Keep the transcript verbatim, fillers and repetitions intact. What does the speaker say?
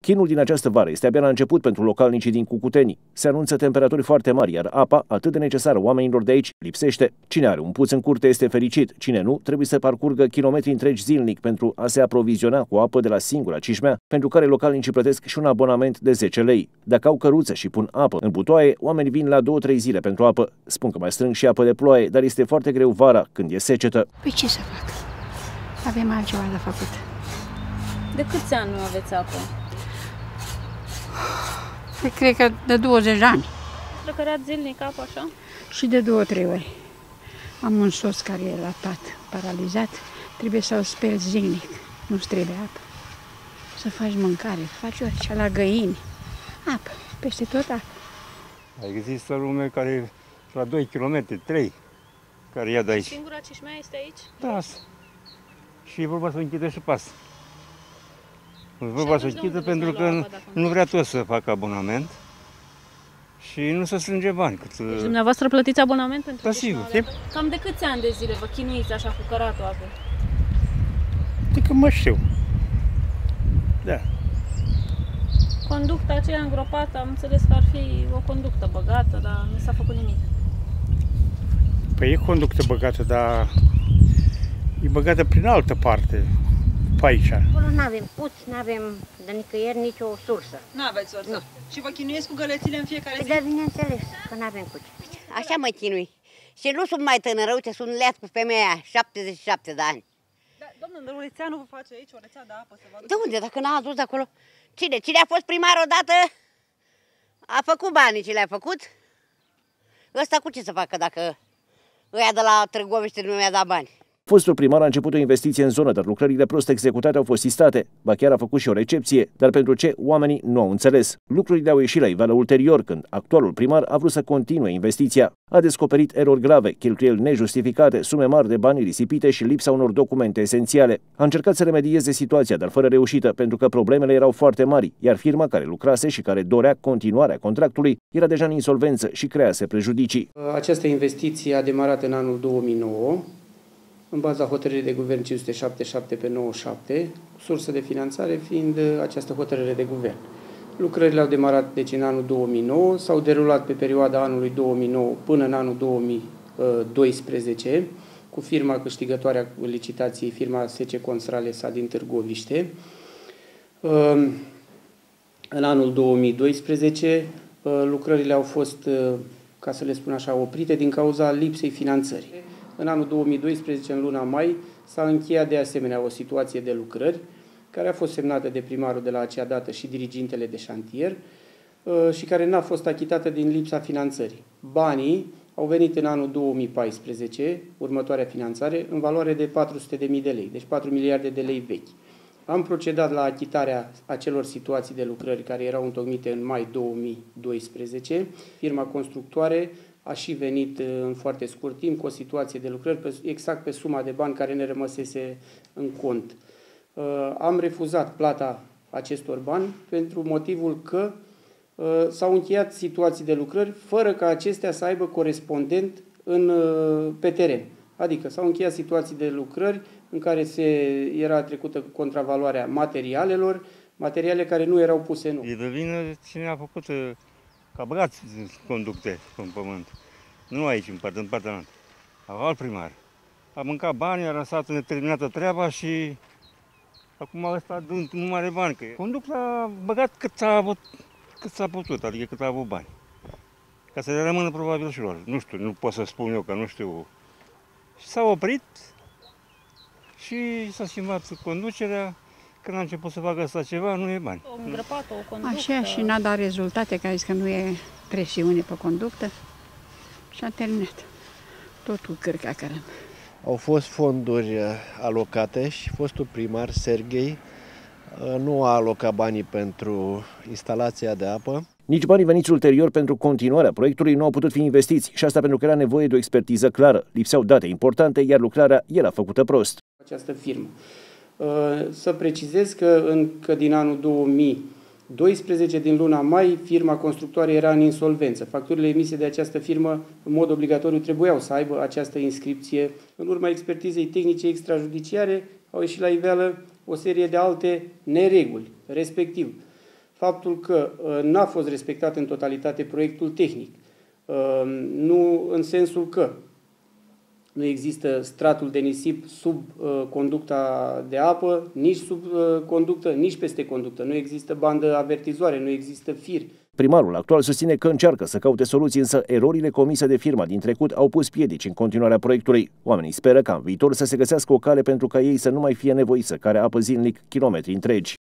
Chinul din această vară este abia la început pentru localnicii din Cucuteni. Se anunță temperaturi foarte mari, iar apa, atât de necesară oamenilor de aici, lipsește. Cine are un puț în curte este fericit, cine nu, trebuie să parcurgă kilometri întregi zilnic pentru a se aproviziona cu apă de la singura cișmea, pentru care localnicii plătesc și un abonament de zece lei. Dacă au căruță și pun apă în butoaie, oamenii vin la două trei zile pentru apă. Spun că mai strâng și apă de ploaie, dar este foarte greu vara, când e secetă. Păi ce să fac? Avem altceva de făcut. De câți ani nu aveți apă? Păi cred că de douăzeci de ani. Răcăreați zilnic apă așa? Și de două, trei ori. Am un soț care e la pat, paralizat. Trebuie să-l speli zilnic. Nu-ți trebuie apă. Să faci mâncare, faci orice, la găini. Apă, peste tot apă. Există lume care la doi kilometri, trei, care ia de aici. Singura cișmea este aici? Da. Și e vorba să închidă și pas. E vorba să închidă pentru că nu, nu vrea tot să facă abonament și nu se strânge bani. Cât... Deci dumneavoastră plătiți abonament pentru da, sigur. Cam de câți ani de zile vă chinuiți așa cu căratul apă? De că mă știu. Da. Conducta aceea îngropată, am înțeles că ar fi o conductă băgată, dar nu s-a făcut nimic. Păi e conductă băgată, dar e băgată prin altă parte, pe aici. Acolo nu avem puț, nu avem de nicăieri nicio sursă. Nu aveți sursă? Nu. Și vă chinuiesc cu gălețile în fiecare păi zi? Da, bineînțeles, că nu avem cuci. Așa mă chinui. Și nu sunt mai tânără, uite, sunt leat cu femeia, șaptezeci și șapte de ani. Da, domnul Răulețeanu vă face aici o rețea de apă să vă aducă? De unde, dacă n-a adus de acolo? Cine? Cine a fost primar odată? A făcut banii ce le-a făcut? Ăsta cu ce să facă dacă ăia de la Târgoviște nu mi-a dat bani? Fostul primar a început o investiție în zonă, dar lucrările prost executate au fost sistate. Ba chiar a făcut și o recepție, dar pentru ce oamenii nu au înțeles. Lucrurile au ieșit la iveală ulterior, când actualul primar a vrut să continue investiția. A descoperit erori grave, cheltuieli nejustificate, sume mari de bani risipite și lipsa unor documente esențiale. A încercat să remedieze situația, dar fără reușită, pentru că problemele erau foarte mari, iar firma care lucrase și care dorea continuarea contractului era deja în insolvență și crease prejudicii. Această investiție a demarat în anul două mii nouă. În baza hotărârii de guvern cinci sute șaptezeci și șapte pe nouăzeci și șapte, sursă de finanțare fiind această hotărâre de guvern. Lucrările au demarat deci în anul două mii nouă, s-au derulat pe perioada anului două mii nouă până în anul două mii doisprezece, cu firma câștigătoare a licitației, firma S C Constralesa din Târgoviște. În anul două mii doisprezece, lucrările au fost, ca să le spun așa, oprite din cauza lipsei finanțării. În anul două mii doisprezece, în luna mai, s-a încheiat de asemenea o situație de lucrări, care a fost semnată de primarul de la acea dată și dirigintele de șantier și care n-a fost achitată din lipsa finanțării. Banii au venit în anul două mii paisprezece, următoarea finanțare, în valoare de patru sute de mii de lei, deci patru miliarde de lei vechi. Am procedat la achitarea acelor situații de lucrări care erau întocmite în mai două mii doisprezece. Firma constructoare a și venit în foarte scurt timp cu o situație de lucrări exact pe suma de bani care ne rămăsese în cont. Am refuzat plata acestor bani pentru motivul că s-au încheiat situații de lucrări fără ca acestea să aibă corespondent în, pe teren. Adică s-au încheiat situații de lucrări în care se era trecută contravaloarea materialelor, materiale care nu erau puse în. E de vină cine a făcut ca băgați conducte în pământ. Nu aici, în partea, în partea altă. Alt primar. A mâncat bani, a lăsat neterminată treaba și acum ăsta nu mai are bani. Că conducta a băgat cât s-a avut, cât s-a putut, adică cât a avut bani. Ca să le rămână probabil și lor. Nu știu, nu pot să spun eu că nu știu. Și s-a oprit și s-a schimbat conducerea. Când a început să facă asta ceva, nu e bani. O îngrăpată, o conductă. Așa, și n-a dat rezultate, că a zis că nu e presiune pe conductă. Și a terminat. Totul cârca cărăm. Au fost fonduri alocate și fostul primar, Serghei, nu a alocat banii pentru instalația de apă. Nici banii veniți ulterior pentru continuarea proiectului nu au putut fi investiți și asta pentru că era nevoie de o expertiză clară. Lipseau date importante, iar lucrarea era făcută prost. Această firmă. Să precizez că încă din anul două mii doisprezece, din luna mai, firma constructoare era în insolvență. Facturile emise de această firmă, în mod obligatoriu, trebuiau să aibă această inscripție. În urma expertizei tehnice extrajudiciare, au ieșit la iveală o serie de alte nereguli, respectiv faptul că n-a fost respectat în totalitate proiectul tehnic. Nu în sensul că nu există stratul de nisip sub conducta de apă, nici sub conductă, nici peste conductă. Nu există bandă avertizoare, nu există fir. Primarul actual susține că încearcă să caute soluții, însă erorile comise de firma din trecut au pus piedici în continuarea proiectului. Oamenii speră ca în viitor să se găsească o cale pentru ca ei să nu mai fie nevoiți să care apă zilnic kilometri întregi.